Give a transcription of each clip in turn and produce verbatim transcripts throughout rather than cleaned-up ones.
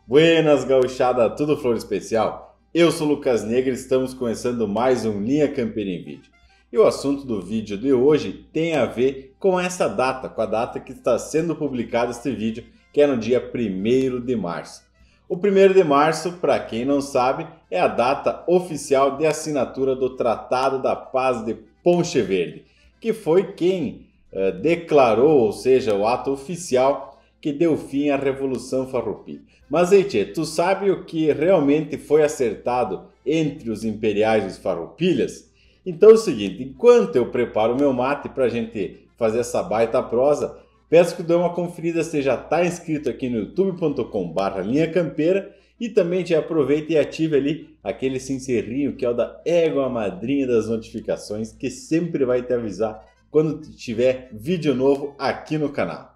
Buenas, gauchada, tudo flor especial? Eu sou Lucas Negra e estamos começando mais um Linha Campeira em Vídeo. E o assunto do vídeo de hoje tem a ver com essa data, com a data que está sendo publicado este vídeo, que é no dia primeiro de março. O primeiro de março, para quem não sabe, é a data oficial de assinatura do Tratado da Paz de Ponche Verde, que foi quem uh, declarou, ou seja, o ato oficial que deu fim à Revolução Farroupilha. Mas aí, tchê, tu sabe o que realmente foi acertado entre os imperiais e os farroupilhas? Então é o seguinte, enquanto eu preparo o meu mate para a gente fazer essa baita prosa, peço que dê uma conferida se já está inscrito aqui no youtube ponto com barra linha campeira e também te aproveite e ative ali aquele sincerinho que é o da égua madrinha das notificações, que sempre vai te avisar quando tiver vídeo novo aqui no canal.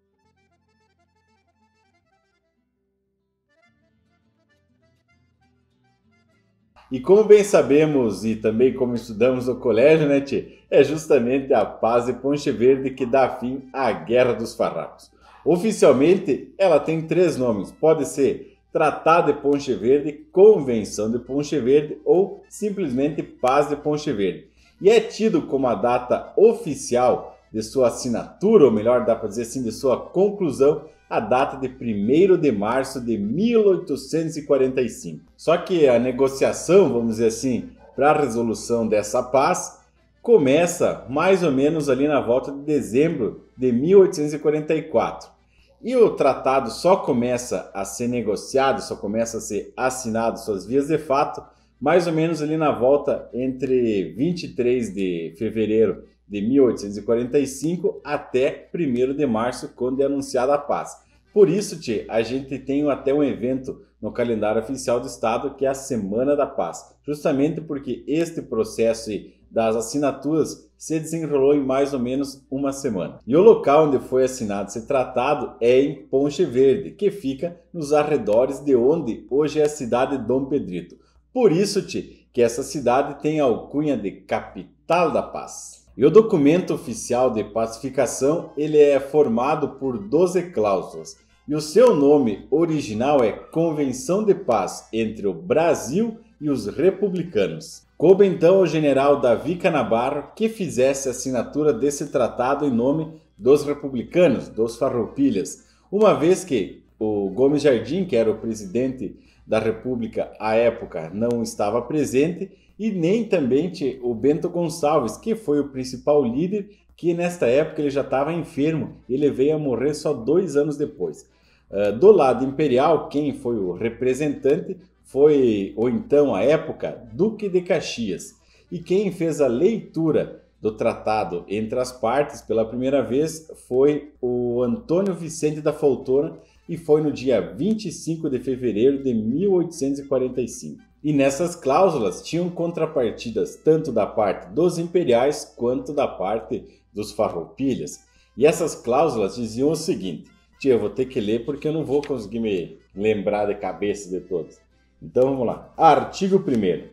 E como bem sabemos e também como estudamos no colégio, né, tchê? É justamente a Paz de Ponche Verde que dá fim à Guerra dos Farrapos. Oficialmente, ela tem três nomes. Pode ser Tratado de Ponche Verde, Convenção de Ponche Verde ou simplesmente Paz de Ponche Verde. E é tido como a data oficial de sua assinatura, ou melhor, dá para dizer assim, de sua conclusão, a data de primeiro de março de mil oitocentos e quarenta e cinco. Só que a negociação, vamos dizer assim, para a resolução dessa paz, começa mais ou menos ali na volta de dezembro de mil oitocentos e quarenta e quatro. E o tratado só começa a ser negociado, só começa a ser assinado, suas vias de fato, mais ou menos ali na volta entre vinte e três de fevereiro de mil oitocentos e quarenta e cinco até primeiro de março, quando é anunciada a paz. Por isso, tchê, a gente tem até um evento no calendário oficial do Estado, que é a Semana da Paz, justamente porque este processo das assinaturas se desenrolou em mais ou menos uma semana. E o local onde foi assinado esse tratado é em Ponche Verde, que fica nos arredores de onde hoje é a cidade de Dom Pedrito. Por isso, tchê, que essa cidade tem a alcunha de Capital da Paz. E o documento oficial de pacificação ele é formado por doze cláusulas e o seu nome original é Convenção de Paz entre o Brasil e os Republicanos. Coube então ao general Davi Canabarro que fizesse a assinatura desse tratado em nome dos republicanos, dos farroupilhas, uma vez que o Gomes Jardim, que era o presidente da República à época, não estava presente, e nem também o Bento Gonçalves, que foi o principal líder, que nesta época ele já estava enfermo, ele veio a morrer só dois anos depois. Uh, do lado imperial, quem foi o representante foi, ou então à época, Duque de Caxias. E quem fez a leitura do tratado entre as partes pela primeira vez foi o Antônio Vicente da Foltona, e foi no dia vinte e cinco de fevereiro de mil oitocentos e quarenta e cinco. E nessas cláusulas tinham contrapartidas tanto da parte dos imperiais quanto da parte dos farroupilhas. E essas cláusulas diziam o seguinte, tia, eu vou ter que ler porque eu não vou conseguir me lembrar de cabeça de todos. Então vamos lá. Artigo primeiro.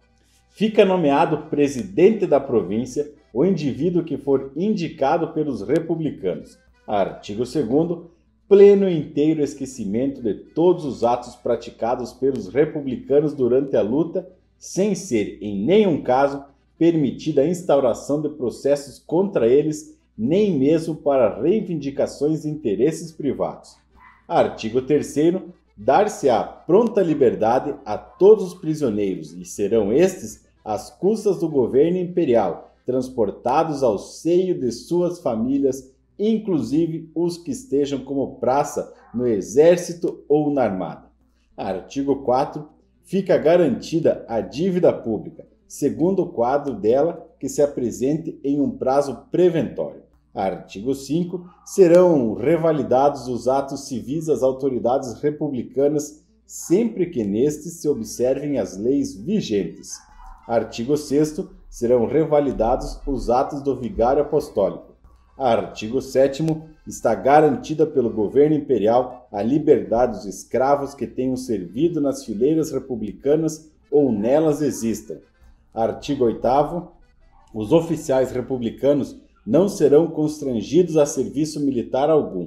Fica nomeado presidente da província o indivíduo que for indicado pelos republicanos. Artigo segundo. Pleno e inteiro esquecimento de todos os atos praticados pelos republicanos durante a luta, sem ser, em nenhum caso, permitida a instauração de processos contra eles, nem mesmo para reivindicações de interesses privados. Artigo terceiro. Dar-se-á pronta liberdade a todos os prisioneiros, e serão estes, às custas do governo imperial, transportados ao seio de suas famílias, inclusive os que estejam como praça no exército ou na armada. Artigo quarto. Fica garantida a dívida pública, segundo o quadro dela que se apresente em um prazo preventório. Artigo cinco. Serão revalidados os atos civis das autoridades republicanas, sempre que nestes se observem as leis vigentes. Artigo sexto. Serão revalidados os atos do vigário apostólico. Artigo sétimo. Está garantida pelo governo imperial a liberdade dos escravos que tenham servido nas fileiras republicanas ou nelas existam. Artigo oitavo. Os oficiais republicanos não serão constrangidos a serviço militar algum,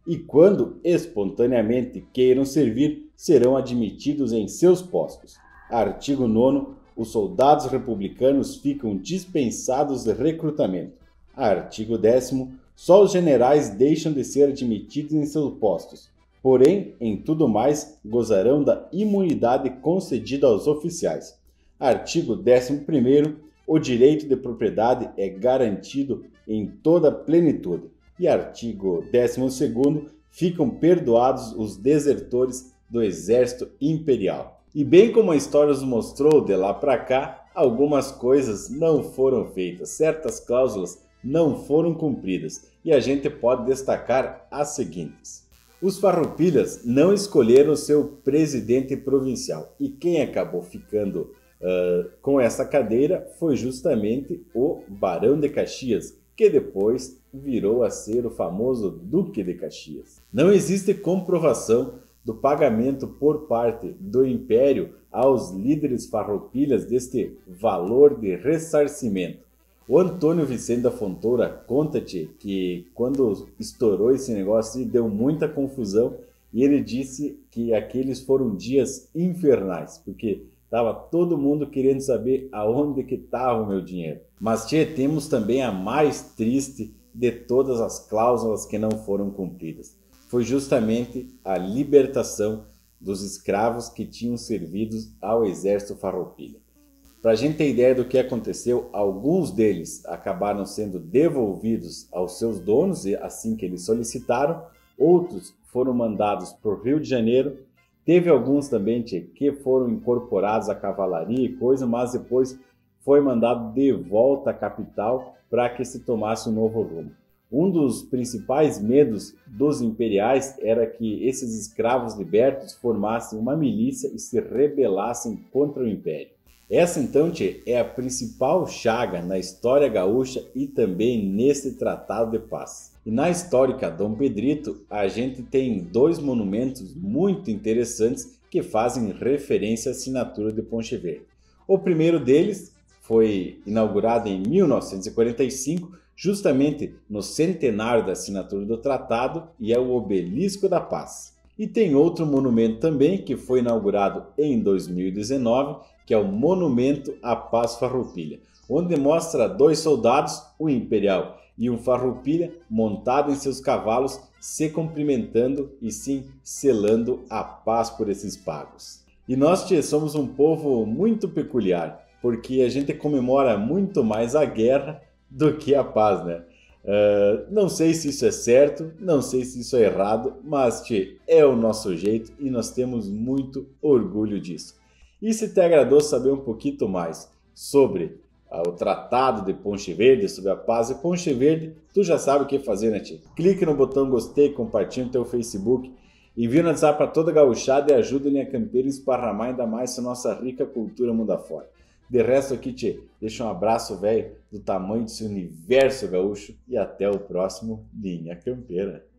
e quando espontaneamente queiram servir, serão admitidos em seus postos. Artigo nono. Os soldados republicanos ficam dispensados de recrutamento. Artigo décimo. Só os generais deixam de ser admitidos em seus postos. Porém, em tudo mais, gozarão da imunidade concedida aos oficiais. Artigo décimo primeiro. O direito de propriedade é garantido em toda plenitude. E artigo décimo segundo. Ficam perdoados os desertores do exército imperial. E bem como a história nos mostrou de lá para cá, algumas coisas não foram feitas, certas cláusulas não foram cumpridas, e a gente pode destacar as seguintes. Os farroupilhas não escolheram seu presidente provincial, e quem acabou ficando uh, com essa cadeira foi justamente o Barão de Caxias, que depois virou a ser o famoso Duque de Caxias. Não existe comprovação do pagamento por parte do Império aos líderes farroupilhas deste valor de ressarcimento. O Antônio Vicente da Fontoura conta-te que quando estourou esse negócio deu muita confusão e ele disse que aqueles foram dias infernais, porque estava todo mundo querendo saber aonde que estava o meu dinheiro. Mas tchê, temos também a mais triste de todas as cláusulas que não foram cumpridas. Foi justamente a libertação dos escravos que tinham servido ao exército farroupilha. Para a gente ter ideia do que aconteceu, alguns deles acabaram sendo devolvidos aos seus donos assim que eles solicitaram, outros foram mandados para o Rio de Janeiro, teve alguns também tchê, que foram incorporados à cavalaria e coisa, mas depois foi mandado de volta à capital para que se tomasse um novo rumo. Um dos principais medos dos imperiais era que esses escravos libertos formassem uma milícia e se rebelassem contra o império. Essa então, tchê, é a principal chaga na história gaúcha e também nesse tratado de paz. E na histórica Dom Pedrito, a gente tem dois monumentos muito interessantes que fazem referência à assinatura de Ponche Verde. O primeiro deles foi inaugurado em mil novecentos e quarenta e cinco, justamente no centenário da assinatura do tratado, e é o Obelisco da Paz. E tem outro monumento também que foi inaugurado em dois mil e dezenove, que é o Monumento à Paz Farroupilha, onde mostra dois soldados, um imperial e um farroupilha, montado em seus cavalos, se cumprimentando e sim selando a paz por esses pagos. E nós, tchê, somos um povo muito peculiar, porque a gente comemora muito mais a guerra do que a paz, né? Uh, não sei se isso é certo, não sei se isso é errado, mas tchê, é o nosso jeito e nós temos muito orgulho disso. E se te agradou saber um pouquinho mais sobre uh, o Tratado de Ponche Verde, sobre a paz de Ponche Verde, tu já sabe o que fazer, né, tchê? Clique no botão gostei, compartilhe no teu Facebook, envia no WhatsApp para toda a gauchada e ajuda a Linha Campeira a esparramar ainda mais essa nossa rica cultura mundo afora. De resto aqui, tchê, deixa um abraço, velho, do tamanho desse universo gaúcho e até o próximo Linha Campeira.